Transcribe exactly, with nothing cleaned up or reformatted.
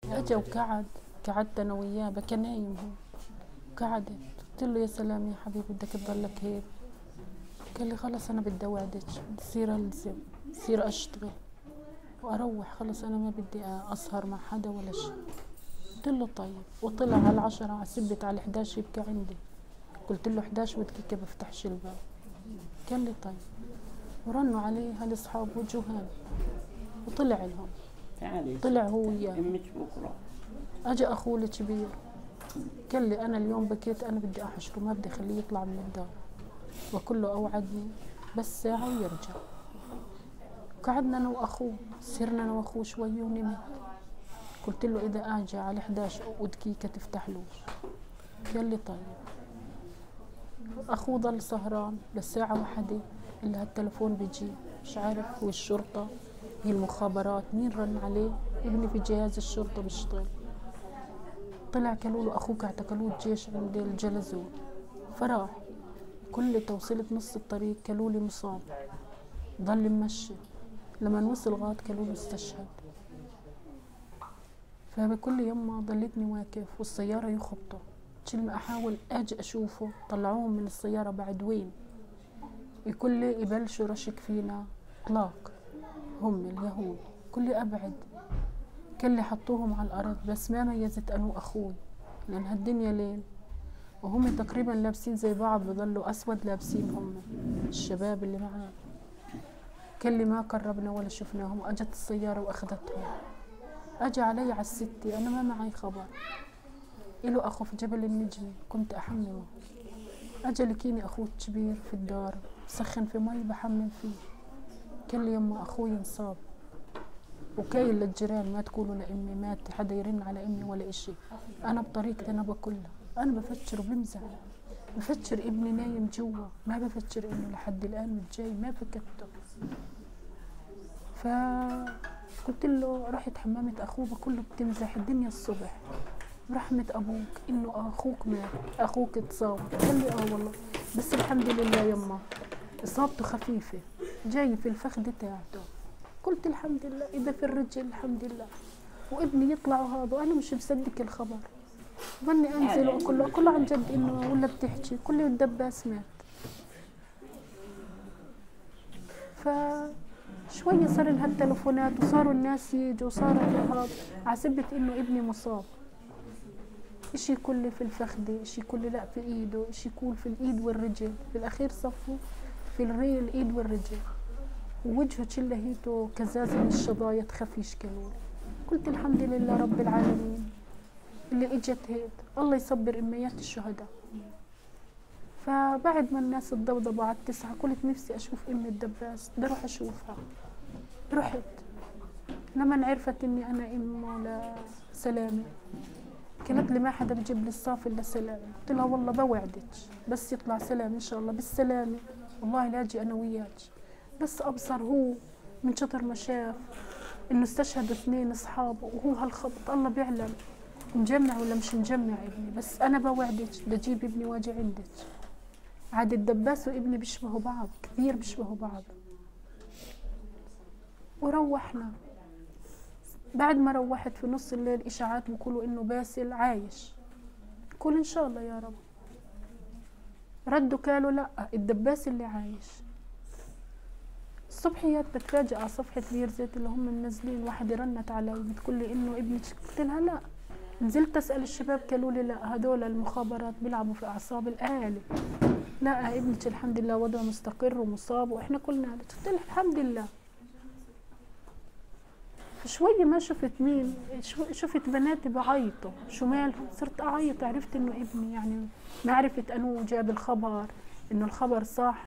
اجى وقعد، قعدت انا وياه، بكى نايم هو. قعدت قلت له يا سلام يا حبيبي بدك تضلك هيك؟ قال لي خلص انا بدي اوعدك، بدي صير الزم، صير اشتغل واروح، خلص انا ما بدي اسهر مع حدا ولا شيء. قلت له طيب، وطلع على العشرة، على سبت على الحداش يبكي عندي. قلت له حداش ودقيقة بفتحش الباب. قال لي طيب، ورنوا عليه هالاصحاب وجوهان وطلع لهم. تعالي طلع هو وياه. امك بكره. اجى اخوه الكبير قال لي انا اليوم بكيت، انا بدي احشره، ما بدي اخليه يطلع من الدار، وكله اوعدني بس ساعة ويرجع. قعدنا انا واخوه، سرنا انا واخوه شوي ونمت. قلت له اذا اجى على حداش ودقيقة تفتحلوش. قال لي طيب. اخوه ضل سهران للساعة واحدة، الا هالتلفون بيجي، مش عارف هو الشرطة هي المخابرات، مين رن عليه؟ ابني في جهاز الشرطة بيشتغل. طلع قالوا له اخوك اعتقلوه الجيش عند الجلزون، فراح. كل توصلت نص الطريق قالوا لي مصاب، ضل ممشي. لما وصل غاد قالوا له استشهد. فبكل يوم ضلتني واقف والسيارة يخبطوا، كل ما احاول اجي اشوفه طلعوهم من السيارة بعد وين، يقول لي يبلشوا رشك فينا اطلاق، هم اليهود. كل ابعد، كل لي حطوهم على الارض، بس ما ميزت انا واخوي لان هالدنيا ليل، وهم تقريبا لابسين زي بعض، بضلوا اسود لابسين هم الشباب اللي معنا. كل ما قربنا ولا شفناهم، اجت السياره واخذتهم. اجى علي على الستي، انا ما معي خبر، إله اخو في جبل النجمي كنت احمله. اجى لكيني اخوه الكبير في الدار سخن في مي بحمل فيه. كل لي يما اخوي انصاب، وكاين للجيران ما تقولوا لامي مات، حدا يرن على امي ولا اشي. انا بطريقتي انا بكلها، انا بفكر وبمزح، بفكر ابني نايم جوا، ما بفكر انه لحد الان جاي، ما فكرته. فقلت له رحت حمامة اخوه بكله بتمزح الدنيا الصبح، برحمة ابوك انه اخوك مات، اخوك اتصاب. قال لي اه والله، بس الحمد لله يما اصابته خفيفة، جاي في الفخذ تاعته. قلت الحمد لله، اذا في الرجل الحمد لله، وابني يطلع هذا وانا مش مصدق الخبر. ظني انزل واقول له اقول له عن جد انه ولا بتحكي؟ كل لي الدباس مات. ف شوية صار هالتلفونات وصاروا الناس يجوا، وصار هذا عسبت انه ابني مصاب. اشي كله في الفخذة، اشي كله لا في ايده، اشي يكون في الايد والرجل، في الاخير صفوا في الري الايد والرجل، ووجهه شلهيته كزاز من الشظايا تخفيش كانوا. قلت الحمد لله رب العالمين اللي اجت هيك، الله يصبر اميات الشهداء. فبعد ما الناس تضوضبوا على التسعة قلت نفسي اشوف امي الدباس، بدي اروح اشوفها. رحت، لما عرفت اني انا ام لسلامة قالت لي ما حدا بجيب لي الصافي الا سلامة. قلت لها والله بوعدك بس يطلع سلام ان شاء الله بالسلامة، والله لا اجي انا وياك. بس ابصر هو من شطر ما شاف انه استشهدوا اثنين اصحابه، وهو هالخبط الله بيعلم مجمع ولا مش مجمع ابني. بس انا بوعدك لجيب ابني واجي عندك. عاد الدباس وابني بيشبهوا بعض كثير، بيشبهوا بعض. وروحنا، بعد ما روحت في نص الليل اشاعات بيقولوا انه باسل عايش. قول ان شاء الله يا رب. ردوا قالوا لا الدباس اللي عايش. الصبحيات بتفاجئ على صفحة بيرزيت اللي هم منزلين، واحدة رنت علي بتقول لي انه ابنك. قلت لها لا، نزلت اسال الشباب قالوا لي لا هذول المخابرات بيلعبوا في اعصاب الاهالي، لا ابنك الحمد لله وضعه مستقر ومصاب واحنا كلنا. قلت لها الحمد لله. شوية ما شفت مين، شفت بناتي بعيطوا، شو مالهم؟ صرت اعيط، عرفت انه ابني، يعني ما عرفت انه جاب الخبر، انه الخبر صح.